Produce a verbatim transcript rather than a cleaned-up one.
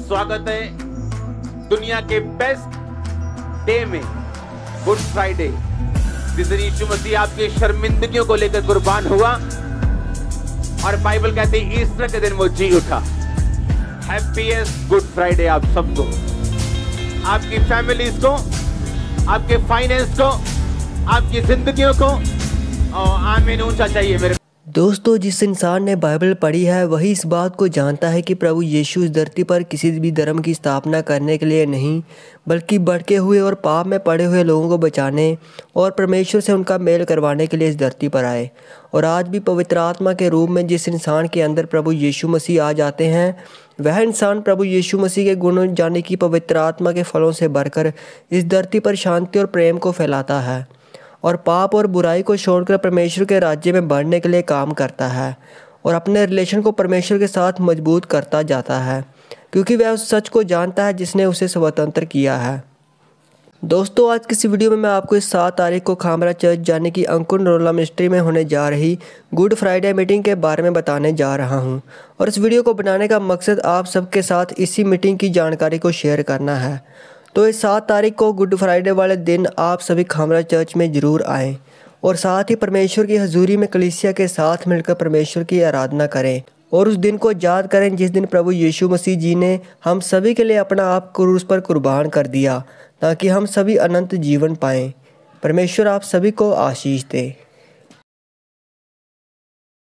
स्वागत है दुनिया के बेस्ट डे में, गुड फ्राइडे, जिस दिन यीशु मसीह आपकी शर्मिंदगियों को लेकर कुर्बान हुआ और बाइबल कहती है ईस्टर के दिन वो जी उठा। हैप्पीएस्ट गुड फ्राइडे आप सबको, आपकी फैमिलीज को, आपके फाइनेंस को, आपकी जिंदगियों को। और आमीन ऊंचा चाहिए मेरे दोस्तों। जिस इंसान ने बाइबल पढ़ी है वही इस बात को जानता है कि प्रभु यीशु इस धरती पर किसी भी धर्म की स्थापना करने के लिए नहीं, बल्कि भटके हुए और पाप में पड़े हुए लोगों को बचाने और परमेश्वर से उनका मेल करवाने के लिए इस धरती पर आए। और आज भी पवित्र आत्मा के रूप में जिस इंसान के अंदर प्रभु यीशु मसीह आ जाते हैं, वह इंसान प्रभु यीशु मसीह के गुण जाने की पवित्र आत्मा के फलों से भरकर इस धरती पर शांति और प्रेम को फैलाता है और पाप और बुराई को छोड़कर परमेश्वर के राज्य में बढ़ने के लिए काम करता है और अपने रिलेशन को परमेश्वर के साथ मजबूत करता जाता है, क्योंकि वह उस सच को जानता है जिसने उसे स्वतंत्र किया है। दोस्तों, आज की इस वीडियो में मैं आपको इस सात तारीख को खामरा चर्च जाने की अंकुर नरोला मिनिस्ट्री में होने जा रही गुड फ्राइडे मीटिंग के बारे में बताने जा रहा हूं। और इस वीडियो को बनाने का मकसद आप सबके साथ इसी मीटिंग की जानकारी को शेयर करना है। तो इस सात तारीख को गुड फ्राइडे वाले दिन आप सभी खामरा चर्च में ज़रूर आएँ और साथ ही परमेश्वर की हजूरी में कलीसिया के साथ मिलकर परमेश्वर की आराधना करें और उस दिन को याद करें जिस दिन प्रभु यीशु मसीह जी ने हम सभी के लिए अपना आप क्रूस पर कुर्बान कर दिया ताकि हम सभी अनंत जीवन पाएं। परमेश्वर आप सभी को आशीष दे।